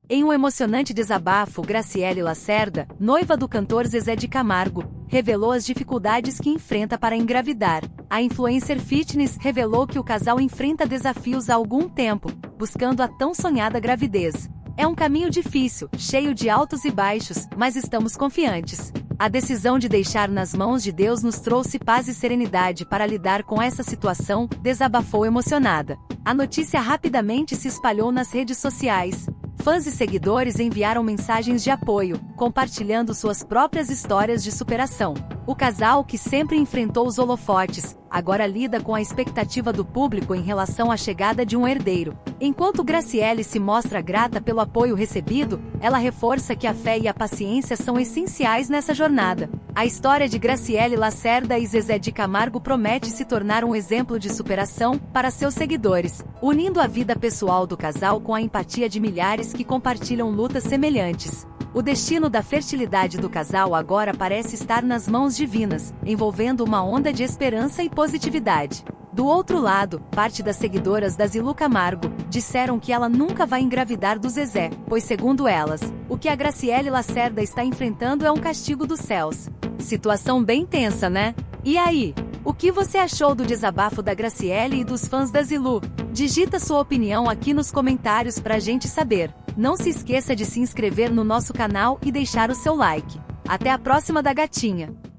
Em um emocionante desabafo, Graciele Lacerda, noiva do cantor Zezé de Camargo, revelou as dificuldades que enfrenta para engravidar. A influencer fitness revelou que o casal enfrenta desafios há algum tempo, buscando a tão sonhada gravidez. É um caminho difícil, cheio de altos e baixos, mas estamos confiantes. A decisão de deixar nas mãos de Deus nos trouxe paz e serenidade para lidar com essa situação, desabafou emocionada. A notícia rapidamente se espalhou nas redes sociais. Fãs e seguidores enviaram mensagens de apoio, compartilhando suas próprias histórias de superação. O casal, que sempre enfrentou os holofotes, agora lida com a expectativa do público em relação à chegada de um herdeiro. Enquanto Graciele se mostra grata pelo apoio recebido, ela reforça que a fé e a paciência são essenciais nessa jornada. A história de Graciele Lacerda e Zezé de Camargo promete se tornar um exemplo de superação para seus seguidores, unindo a vida pessoal do casal com a empatia de milhares que compartilham lutas semelhantes. O destino da fertilidade do casal agora parece estar nas mãos divinas, envolvendo uma onda de esperança e positividade. Do outro lado, parte das seguidoras da Zilu Camargo disseram que ela nunca vai engravidar do Zezé, pois segundo elas, o que a Graciele Lacerda está enfrentando é um castigo dos céus. Situação bem tensa, né? E aí? O que você achou do desabafo da Graciele e dos fãs da Zilu? Digita sua opinião aqui nos comentários pra gente saber. Não se esqueça de se inscrever no nosso canal e deixar o seu like. Até a próxima da gatinha!